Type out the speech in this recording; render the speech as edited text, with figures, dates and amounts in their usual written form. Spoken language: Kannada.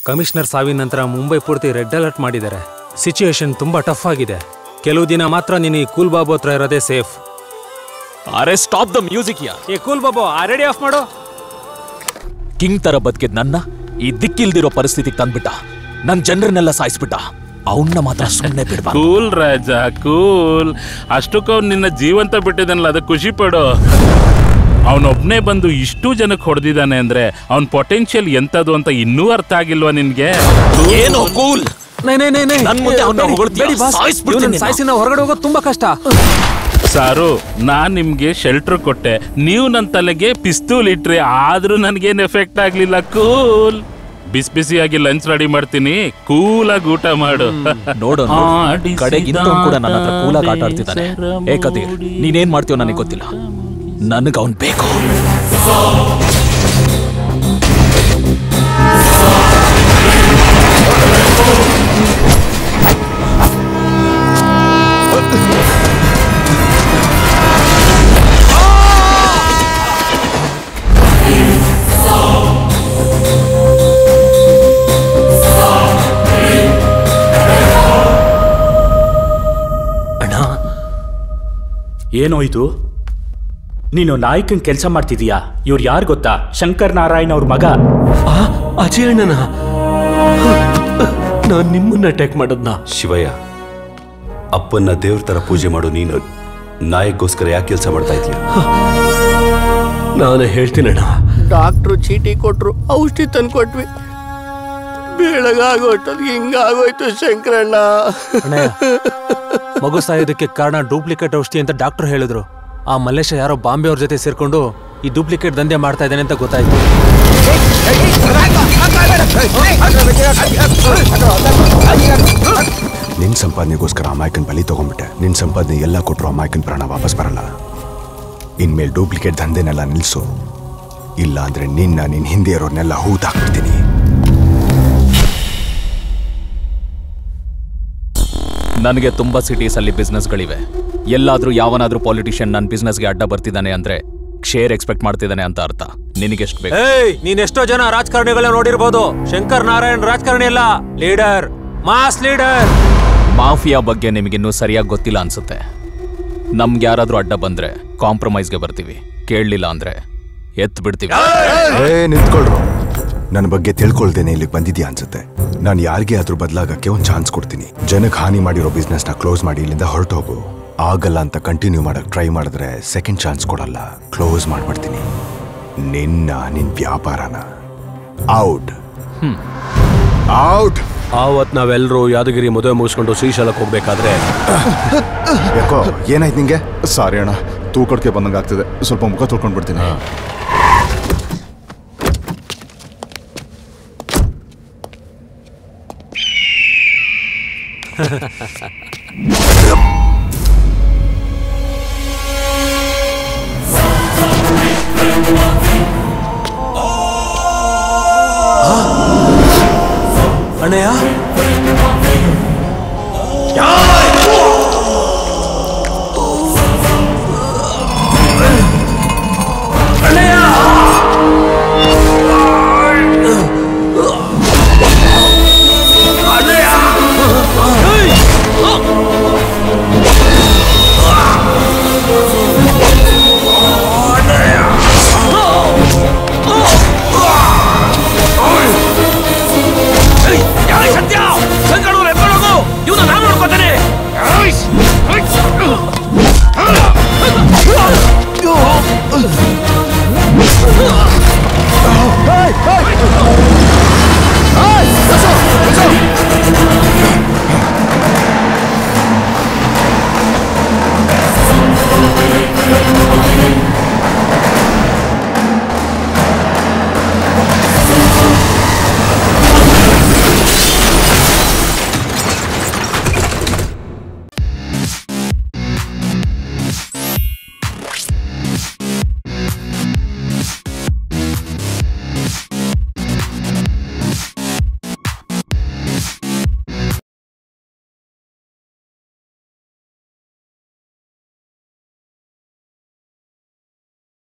ಕಮಿಷನರ್ ಸಾವಿನ ನಂತರ ಮುಂಬೈ ಪೂರ್ತಿ ರೆಡ್ ಅಲರ್ಟ್ ಮಾಡಿದ್ದಾರೆ. ಸಿಚುಯೇಷನ್ ತುಂಬಾ ಟಫ್ ಆಗಿದೆ. ಕೆಲವು ದಿನ ಮಾತ್ರ ನೀನು ಈ ಕೂಲ್ ಬಾಬು ಹತ್ರ ಇರೋದೇ ಸೇಫ್. ಅರೆ ಸ್ಟಾಪ್ ದ ಮ್ಯೂಸಿಕ್ ಯಾರ್. ಏ ಕೂಲ್ ಬಾಬು ಆ ರೇಡಿಯೋ ಆಫ್ ಮಾಡು. ಕಿಂಗ್ ತರ ಬದುಕಿದ್ ನನ್ನ ಈ ದಿಕ್ಕಿಲ್ದಿರೋ ಪರಿಸ್ಥಿತಿಗೆ ತಂದ್ಬಿಟ್ಟ. ನನ್ ಜನರನ್ನೆಲ್ಲ ಸಾಯಿಸ್ಬಿಟ್ಟ. ಅವನ್ನ ಮಾತ್ರ ಸುಮ್ಮನೆ ಬಿಡ್ಬಾ. ಕೂಲ್ ರಾಜ ಕೂಲ್. ಅಷ್ಟಕ್ಕೂ ಅವ್ನು ನಿನ್ನ ಜೀವಂತ ಬಿಟ್ಟಿದ್ದಾನಲ್ಲ, ಅದಕ್ಕೆ ಖುಷಿ ಪಡು. ಅವನೊಬ್ನೇ ಬಂದು ಇಷ್ಟು ಜನಕ್ಕೆ ಹೊಡೆದಿದ್ದಾನೆ ಅಂದ್ರೆ ಅವನ್ ಪೊಟೆನ್ಶಿಯಲ್ ಎಂತದು ಅಂತ ಇನ್ನೂ ಅರ್ಥ ಆಗಿಲ್ವಾ ನಿನ್ಗೆ? ಏನೋ ಕೂಲ್. ಸಾಯಿಸಿನ ಹೊರಗಡೆ ಹೋಗೋದು ತುಂಬಾ ಕಷ್ಟ. ಸಾರು, ನಾನ್ ನಿಮ್ಗೆ ಶೆಲ್ಟರ್ ಕೊಟ್ಟೆ, ನೀವು ನನ್ನ ತಲೆಗೆ ಪಿಸ್ತೂಲ್ ಇಟ್ರಿ, ಆದ್ರೂ ನನ್ಗೇನ್ ಎಫೆಕ್ಟ್ ಆಗ್ಲಿಲ್ಲ. ಕೂಲ್. ಬಿಸಿ ಬಿಸಿಯಾಗಿ ಲಂಚ್ ರೆಡಿ ಮಾಡ್ತೀನಿ, ಕೂಲಾಗಿ ಊಟ ಮಾಡು. ನೋಡು ಕಡೆಗೆ ಕೂಡ ನನ್ನ ಹತ್ರ ಕೂಲಾಗಿ ಆಟ ಆಡ್ತಿದ್ದಾನೆ. ಏಕತಿ ನೀನೇನ್ ಮಾಡ್ತೀವೋ ನನಗೆ ಗೊತ್ತಿಲ್ಲ, ನನಗೆ ಅವನ್ ಬೇಕು. ಏನೋಯ್ತು? ನೀನು ನಾಯಕನ್ ಕೆಲಸ ಮಾಡ್ತಿದೀಯಾ? ಇವ್ರು ಯಾರು ಗೊತ್ತಾ? ಶಂಕರ್ ನಾರಾಯಣ್ ಅವ್ರ ಮಗ. ಅಜಯ್ ಅಣ್ಣನ. ನಾನ್ ನಿಮ್ಮನ್ನ ಅಟ್ಯಾಕ್ ಮಾಡದ್ನ? ಶಿವಯ್ಯ, ಅಪ್ಪನ್ನ ದೇವ್ರ ತರ ಪೂಜೆ ಮಾಡು. ನೀನು ನಾಯಕ್ಕೋಸ್ಕರ ಯಾಕೆ ಕೆಲಸ ಮಾಡ್ತಾ ಇದೀಯ? ನಾನು ಹೇಳ್ತೀನಣ್ಣ. ಡಾಕ್ಟ್ರು ಚೀಟಿ ಕೊಟ್ರು, ಔಷಧಿ ತಂದು ಕೊಟ್ವಿ, ಬೆಳಗಾಗೋಟದ್ ಹಿಂಗಾಗೋಯ್ತು ಶಂಕರಣ್ಣ. ಮಗು ಸಾಯೋದಕ್ಕೆ ಕಾರಣ ಡೂಪ್ಲಿಕೇಟ್ ಔಷಧಿ ಅಂತ ಡಾಕ್ಟರ್ ಹೇಳಿದ್ರು. ಆ ಮಲ್ಲೇಶ ಯಾರೋ ಬಾಂಬೆ ಅವ್ರ ಜೊತೆ ಸೇರ್ಕೊಂಡು ಈ ಡೂಪ್ಲಿಕೇಟ್ ದಂಧೆ ಮಾಡ್ತಾ ಇದ್ದಾನೆ ಅಂತ ಗೊತ್ತಾಯ್ತು. ನಿನ್ ಸಂಪಾದನೆಗೋಸ್ಕರ ಅಮಾಯಕನ್ ಬಲಿ ತಗೊಂಡ್ಬಿಟ್ಟೆ. ನಿನ್ ಸಂಪಾದನೆ ಎಲ್ಲ ಕೊಟ್ಟರು ಅಮಾಯಕನ್ ಪ್ರಾಣ ವಾಪಸ್ ಬರಲ್ಲ. ಇನ್ಮೇಲೆ ಡೂಪ್ಲಿಕೇಟ್ ದಂಧೆನೆಲ್ಲ ನಿಲ್ಸು, ಇಲ್ಲ ಅಂದ್ರೆ ನಿನ್ನ ಹಿಂದೆ ಇರೋರ್ನೆಲ್ಲ ಹೂತಾಕ್ಬಿಡ್ತೀನಿ. ನನಗೆ ತುಂಬಾ ಸಿಟೀಸ್ ಅಲ್ಲಿ ಬಿಸ್ನೆಸ್ಗಳಿವೆ. ಎಲ್ಲಾದ್ರೂ ಯಾವನಾದ್ರೂ ಪಾಲಿಟಿಷಿಯನ್ ನನ್ನ ಬಿಸ್ನೆಸ್ಗೆ ಅಡ್ಡ ಬರ್ತಿದ್ದಾನೆ ಅಂದ್ರೆ ಶೇರ್ ಎಕ್ಸ್ಪೆಕ್ಟ್ ಮಾಡ್ತಿದ್ದಾನೆ ಅಂತ ಅರ್ಥ. ನಿನಗೆಷ್ಟು ಬೇಕು? ನೀನ್ ಎಷ್ಟೋ ಜನ ರಾಜಕಾರಣಿಗಳನ್ನ ನೋಡಿರ್ಬೋದು. ಶಂಕರ್ ನಾರಾಯಣ್ ರಾಜಕಾರಣಿ ಅಲ್ಲ, ಲೀಡರ್, ಮಾಸ್ ಲೀಡರ್. ಮಾಫಿಯಾ ಬಗ್ಗೆ ನಿಮಗಿನ್ನೂ ಸರಿಯಾಗಿ ಗೊತ್ತಿಲ್ಲ ಅನ್ಸುತ್ತೆ. ನಮ್ಗೆ ಯಾರಾದ್ರೂ ಅಡ್ಡ ಬಂದ್ರೆ ಕಾಂಪ್ರಮೈಸ್ಗೆ ಬರ್ತೀವಿ, ಕೇಳಲಿಲ್ಲ ಅಂದ್ರೆ ಎತ್ತು ಬಿಡ್ತೀವಿ. ನಿಂತ್ಕೊಳ್ರು. ನನ್ನ ಬಗ್ಗೆ ತಿಳ್ಕೊಳ್ದೇನೆ ಇಲ್ಲಿಗೆ ಬಂದಿದ್ಯಾ ಅನ್ಸುತ್ತೆ. ನಾನು ಯಾರಿಗೆ ಅದ್ರ ಬದಲಾಗಕ್ಕೆ ಒಂದು ಚಾನ್ಸ್ ಕೊಡ್ತೀನಿ. ಜನಕ್ಕೆ ಹಾನಿ ಮಾಡಿರೋ ಬಿಸ್ನೆಸ್ನ ಕ್ಲೋಸ್ ಮಾಡಿ ಇಲ್ಲಿಂದ ಹೊರಟೋಗು. ಆಗಲ್ಲ ಅಂತ ಕಂಟಿನ್ಯೂ ಮಾಡಕ್ ಟ್ರೈ ಮಾಡಿದ್ರೆ ಸೆಕೆಂಡ್ ಚಾನ್ಸ್ ಕೊಡಲ್ಲ, ಕ್ಲೋಸ್ ಮಾಡ್ಬಿಡ್ತೀನಿ. ನಿನ್ ವ್ಯಾಪಾರನ ಔಟ್. ಔಟ್. ಆವತ್ ನಾವೆಲ್ಲರೂ ಯಾದಗಿರಿ ಮದುವೆ ಮುಗಿಸ್ಕೊಂಡು ಶ್ರೀಶೈಲಕ್ಕೆ ಹೋಗ್ಬೇಕಾದ್ರೆ ಯಾಕೋ ಏನಾಯ್ತು ನಿಂಗೆ? ಸಾರಿ ಅಣ್ಣ, ತೂಕಡ್ಕೆ ಬಂದಂಗೆ ಆಗ್ತಿದೆ, ಸ್ವಲ್ಪ ಮುಖ ತೊಳ್ಕೊಂಡ್ಬಿಡ್ತೀನಿ. ಅಣ್ಣಯ್ಯ,